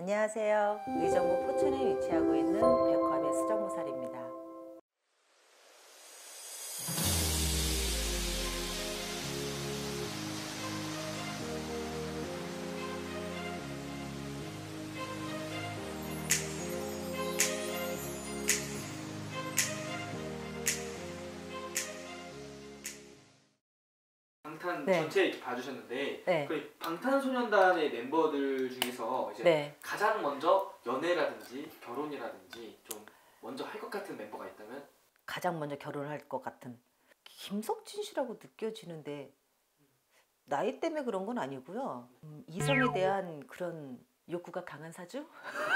안녕하세요. 의정부 포천에 위치하고 있는 백화배 수정무살입니다. 방탄 네. 전체 이렇게 봐주셨는데 네. 그 방탄소년단의 멤버들 중에서 이제 네. 가장 먼저 연애라든지 결혼이라든지 좀 먼저 할 것 같은 멤버가 있다면? 가장 먼저 결혼을 할 것 같은 김석진 씨라고 느껴지는데 나이 때문에 그런 건 아니고요. 이성에 대한 그런 욕구가 강한 사주?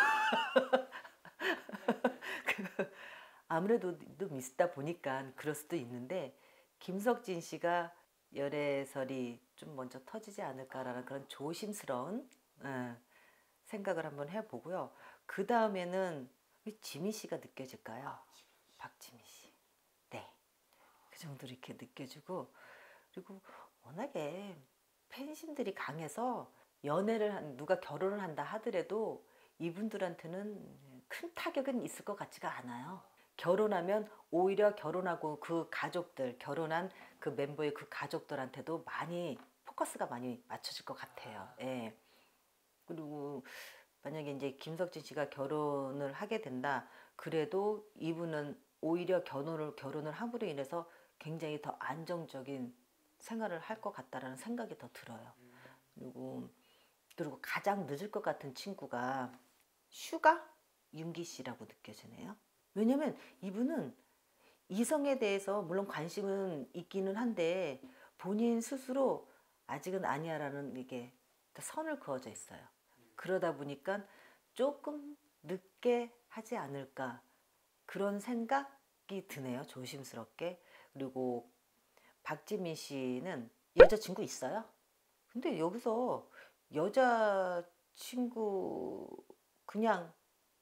아무래도 미스다 보니까 그럴 수도 있는데 김석진 씨가 열애설이 좀 먼저 터지지 않을까라는 그런 조심스러운 생각을 한번 해보고요. 그 다음에는 지민 씨가 느껴질까요? 박지민 씨. 네. 그 정도로 이렇게 느껴지고, 그리고 워낙에 팬심들이 강해서 누가 결혼을 한다 하더라도 이분들한테는 큰 타격은 있을 것 같지가 않아요. 결혼하면 오히려 결혼하고 그 가족들, 결혼한 그 멤버의 그 가족들한테도 포커스가 많이 맞춰질 것 같아요. 예. 그리고 만약에 이제 김석진 씨가 결혼을 하게 된다, 그래도 이분은 오히려 결혼을 함으로 인해서 굉장히 더 안정적인 생활을 할 것 같다라는 생각이 더 들어요. 그리고 가장 늦을 것 같은 친구가 슈가 윤기 씨라고 느껴지네요. 왜냐면 이분은 이성에 대해서 물론 관심은 있기는 한데 본인 스스로 아직은 아니야라는 이게 선을 그어져 있어요. 그러다 보니까 조금 늦게 하지 않을까 그런 생각이 드네요. 조심스럽게. 그리고 박지민 씨는 여자친구 있어요. 근데 여기서 여자친구 그냥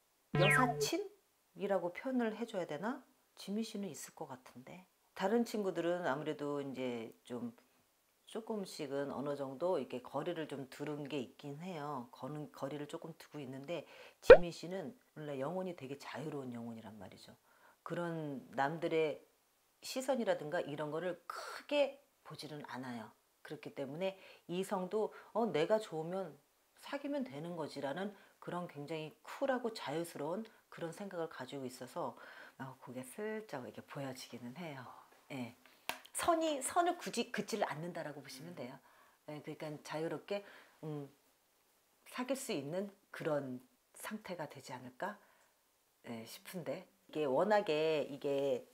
여사친이라고 표현을 해줘야 되나? 지민 씨는 있을 것 같은데. 다른 친구들은 아무래도 이제 좀 조금씩은 어느 정도 이렇게 거리를 좀 두는 게 있긴 해요. 거리를 조금 두고 있는데 지민 씨는 원래 영혼이 되게 자유로운 영혼이란 말이죠. 그런 남들의 시선이라든가 이런 거를 크게 보지는 않아요. 그렇기 때문에 이성도 내가 좋으면 사귀면 되는 거지라는 그런 굉장히 쿨하고 자유스러운 그런 생각을 가지고 있어서 그게 슬쩍 이렇게 보여지기는 해요. 예. 선을 굳이 긋지를 않는다라고 보시면 돼요. 예, 그러니까 자유롭게 사귈 수 있는 그런 상태가 되지 않을까 싶은데 이게 워낙에 이게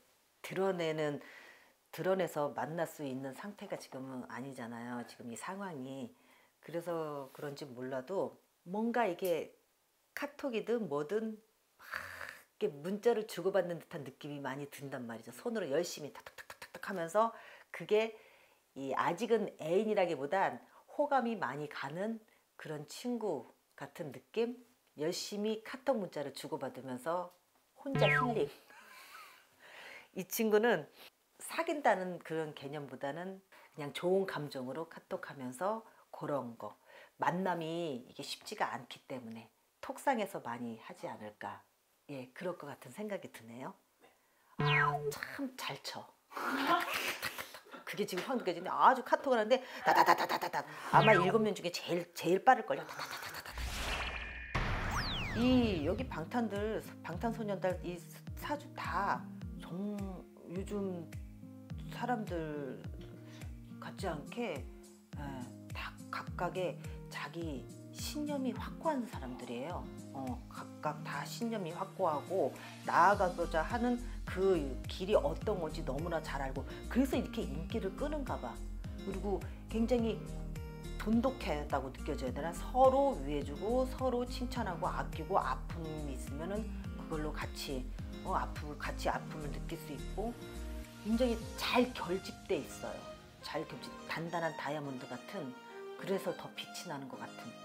드러내서 만날 수 있는 상태가 지금은 아니잖아요. 지금 이 상황이. 그래서 그런지 몰라도 뭔가 이게 카톡이든 뭐든 막 이렇게 문자를 주고받는 듯한 느낌이 많이 든단 말이죠. 손으로 열심히 탁탁탁탁탁 하면서 그게 아직은 애인이라기보단 호감이 많이 가는 그런 친구 같은 느낌? 열심히 카톡 문자를 주고받으면서 혼자 힐링. 이 친구는 사귄다는 그런 개념보다는 그냥 좋은 감정으로 카톡하면서 그런 거. 만남이 이게 쉽지가 않기 때문에 톡상에서 많이 하지 않을까. 예, 그럴 것 같은 생각이 드네요. 참 잘 쳐. 그게 지금 확 느껴지는데 아주 카톡을 하는데 다다다다다다 아마 7명 중에 제일 빠를걸요. 다다다다다. 여기 방탄소년단 이 사주 다 요즘 사람들 같지 않게 다 각각의 자기 신념이 확고한 사람들이에요. 각각 다 신념이 확고하고 나아가고자 하는 그 길이 어떤 건지 너무나 잘 알고 그래서 이렇게 인기를 끄는가 봐. 그리고 굉장히 돈독하다고 느껴져야 되나? 서로 위해주고 서로 칭찬하고 아끼고 아픔이 있으면은 그걸로 같이 아픔을 느낄 수 있고 굉장히 잘 결집돼 있어요. 단단한 다이아몬드 같은, 그래서 더 빛이 나는 것 같은